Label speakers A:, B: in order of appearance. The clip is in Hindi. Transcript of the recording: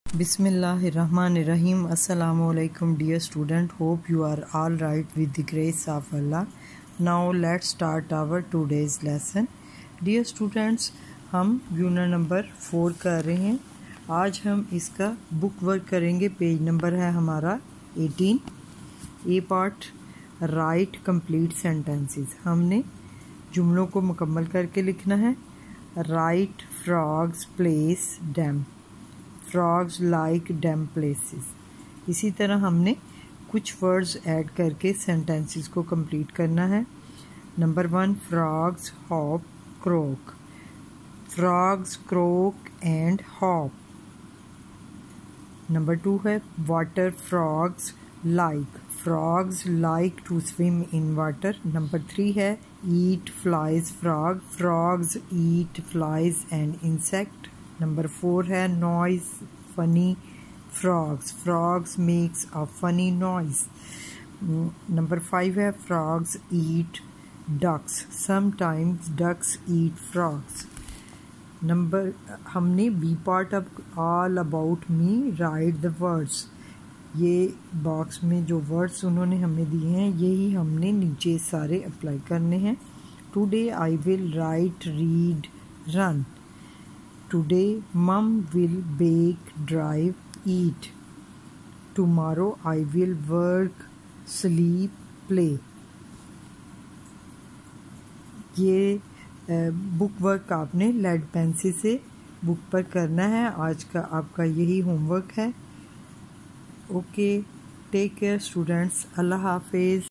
A: Bismillahirrahmanirrahim. Assalamu alaikum dear student. Hope you are all right with the grace of Allah. Now let's start our today's lesson. Dear students, हम यूनिट नंबर 4 कर रहे हैं. आज हम इसका बुक वर्क करेंगे. पेज नंबर है हमारा 18. A part write complete sentences. हमने जुमलों को मुकम्मल करके लिखना है. Write frogs place damp. Frogs like damp places. इसी तरह हमने कुछ वर्ड्स ऐड करके सेंटेंसेस को कंप्लीट करना है. Number 1 frogs hop croak. Frogs croak and hop. Number 2 है water frogs like. Frogs like to swim in water. Number 3 है eat flies frog. Frogs eat flies and insect. Number 4 है noise funny frogs. Frogs makes a funny noise. Number 5 है frogs eat ducks. Sometimes ducks eat frogs. हमने बी पार्ट अब all about me write the words. ये बॉक्स में जो वर्ड्स उन्होंने हमें दिए हैं यही हमने नीचे सारे अप्लाई करने हैं. Today I will write read run. Today, Mum will bake, drive, eat. Tomorrow, I will work, sleep, play. ये बुक वर्क आपने लेड पेंसिल से बुक पर करना है. आज का आपका यही होमवर्क है. Okay, take care students. अल्लाह हाफिज़.